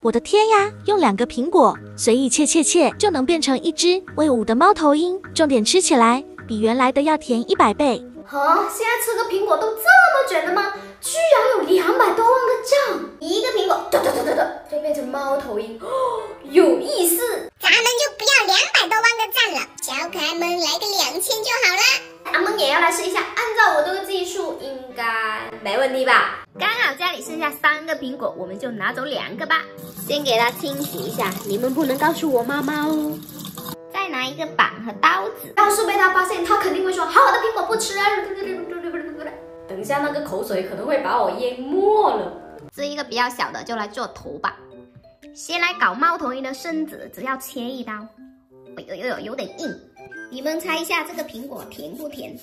我的天呀，用2个苹果随意切就能变成一只威武的猫头鹰，重点吃起来比原来的要甜100倍。 啊，现在吃个苹果都这么卷的吗？居然有200多万个酱，一个苹果就变成猫头鹰，哦，有意思。 咱们就不要200多万个赞了，小可爱们来个2000就好了。 咱们也要来试一下，按照我这个技术，应该没问题吧？刚好家里剩下3个苹果，我们就拿走2个吧。先给它清洗一下，你们不能告诉我妈妈哦。再拿一个板和刀子，要是被他发现，他肯定会说：“好，我的苹果不吃啊！”等一下那个口水可能会把我淹没了。这一个比较小的就来做头吧。先来搞猫头鹰的身子，只要切一刀。有点硬。你们猜一下这个苹果甜不甜？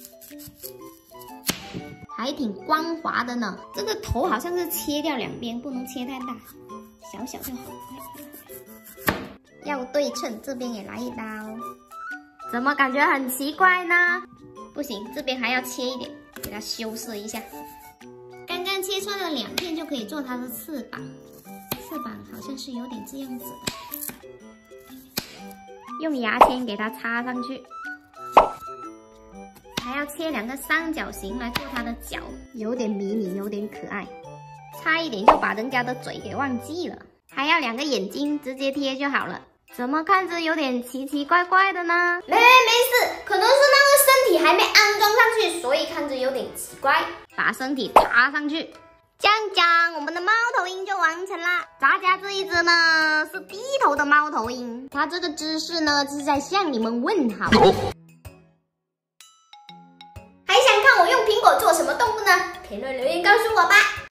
还挺光滑的呢。这个头好像是切掉2边，不能切太大，小小就好。要对称，这边也来一刀。怎么感觉很奇怪呢？不行，这边还要切一点，给它修饰一下。刚刚切出来的2片就可以做它的翅膀，翅膀好像是有点这样子的。用牙签给它插上去，还要切2个三角形来做它的脚，有点迷你，有点可爱。差一点就把人家的嘴给忘记了，还要2个眼睛，直接贴就好了。怎么看着有点奇怪怪的呢？没事，可能是那个身体还没安装上去，所以看着有点奇怪。把身体插上去，这样我们的猫头鹰就完成啦。大家这一只呢是低头的猫头鹰，它这个姿势呢是在向你们问好。还想看我用苹果做什么动物呢？评论留言告诉我吧。